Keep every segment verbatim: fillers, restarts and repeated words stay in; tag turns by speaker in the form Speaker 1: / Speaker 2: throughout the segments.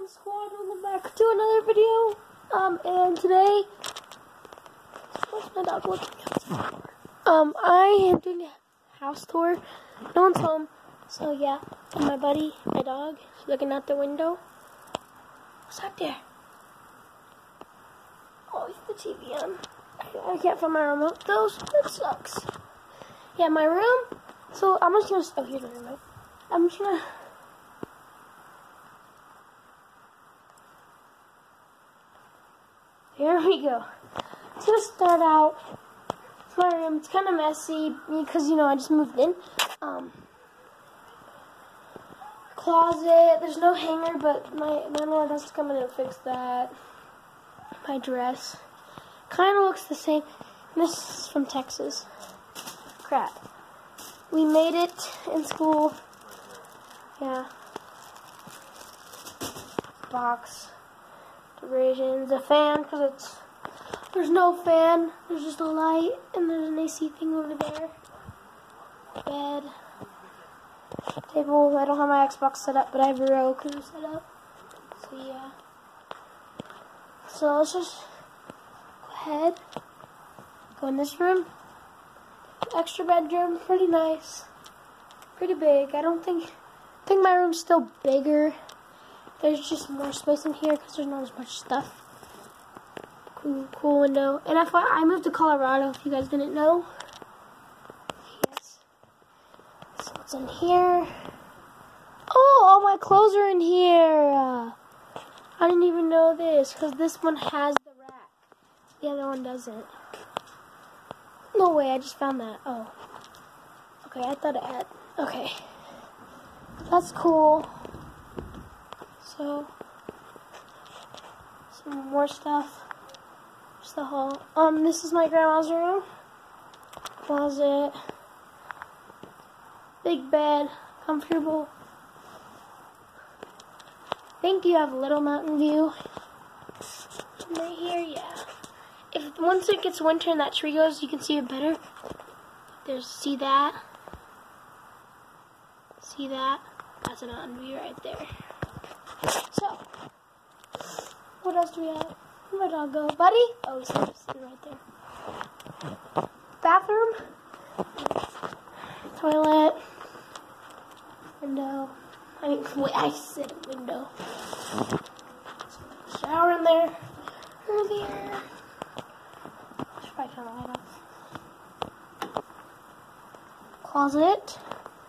Speaker 1: on, squad? Welcome back to another video. Um, and today, what's my dog looking at? Um, I am doing a house tour. No one's home, so yeah. And my buddy, my dog, is looking out the window. What's up there? Oh, it's the T V on. I, I can't find my remote though, so that sucks. Yeah, my room. So I'm just gonna. Oh, here's my remote. I'm just gonna. Here we go. It's gonna start out. It's my room. It's kind of messy because you know I just moved in. Um, closet. There's no hanger, but my landlord has to come in and fix that. My dress kind of looks the same. This is from Texas. Crap. We made it in school. Yeah. Box. Decorations, a fan, because it's, there's no fan, there's just a light, and there's an A C thing over there. Bed. Table. I don't have my Xbox set up, but I have a Roku set up. So yeah. So let's just go ahead. Go in this room. Extra bedroom, pretty nice. Pretty big. I don't think, I think my room's still bigger. There's just more space in here because there's not as much stuff. Cool, cool window. And if I, I moved to Colorado, if you guys didn't know. Yes. So what's in here? Oh, all my clothes are in here. Uh, I didn't even know this because this one has the rack. The other one doesn't. No way, I just found that. Oh. Okay, I thought it had. Okay. That's cool. So, some more stuff. Just the hall. Um, this is my grandma's room. Closet. Big bed. Comfortable. I think you have a little mountain view. Right here, yeah. If once it gets winter and that tree goes, you can see it better. There's, see that? See that? That's a mountain view right there. So, what else do we have? Where'd my dog go? Buddy? Oh, he's sitting right there. Bathroom. Toilet. Window. I mean, wait, I said window. Shower in there. Earlier. Should probably turn the light off. Closet.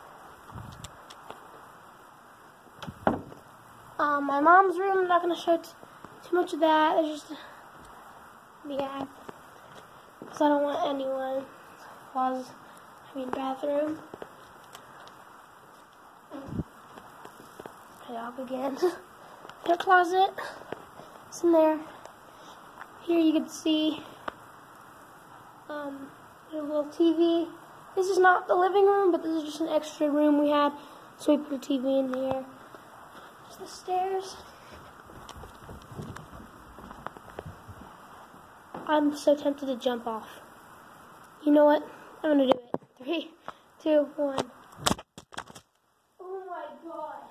Speaker 1: Um, my mom's room, I'm not going to show t too much of that. There's just, yeah, because I don't want anyone. Closet, I mean bathroom. My dog again. Their closet. It's in there. Here you can see um, a little T V. This is not the living room, but this is just an extra room we had, so we put a T V in here. The stairs. I'm so tempted to jump off. You know what? I'm gonna do it. Three, two, one. Oh my gosh.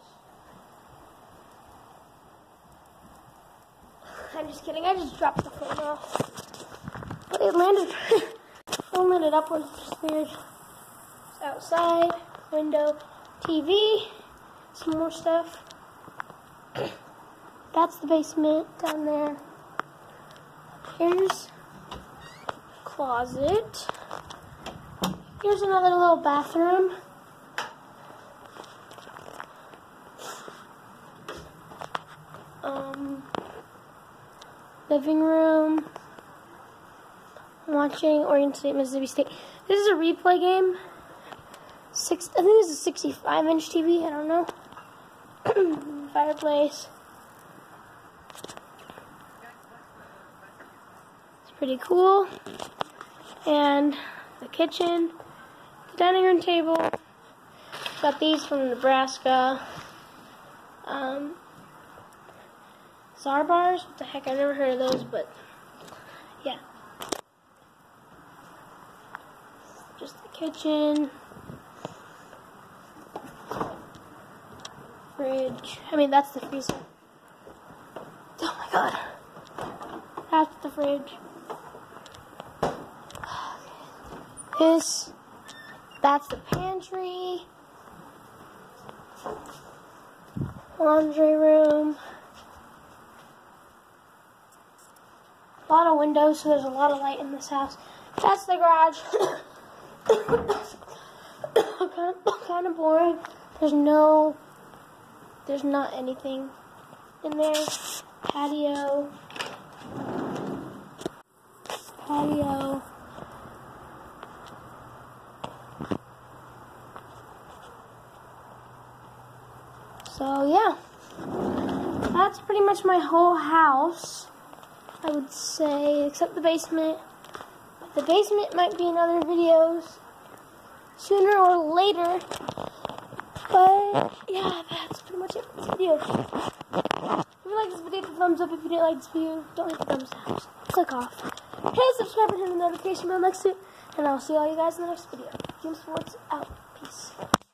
Speaker 1: I'm just kidding. I just dropped the phone off. But it landed. It landed upwards, which is weird. It's outside. Window. T V. Some more stuff. That's the basement down there. Here's closet. Here's another little bathroom. Um, living room. I'm watching Oregon State, Mississippi State. This is a replay game. Six. I think this is a sixty-five inch T V. I don't know. Fireplace. It's pretty cool. And the kitchen, the dining room table. Got these from Nebraska. Um, Czar bars. What the heck? I never heard of those, but yeah. Just the kitchen. Fridge. I mean, that's the freezer. god. That's the fridge. This, that's the pantry. Laundry room. A lot of windows, so there's a lot of light in this house. That's the garage. kind, of, kind of boring. There's no, there's not anything in there. Patio. Patio. So yeah, that's pretty much my whole house, I would say, except the basement. But the basement might be in other videos sooner or later. But yeah, that's pretty much it for this video. If you like this video, hit the thumbs up. If you didn't like this video, don't hit the thumbs down. Just click off. Hit subscribe and hit the notification bell next to it. And I'll see all you guys in the next video. Jim Sports out. Peace.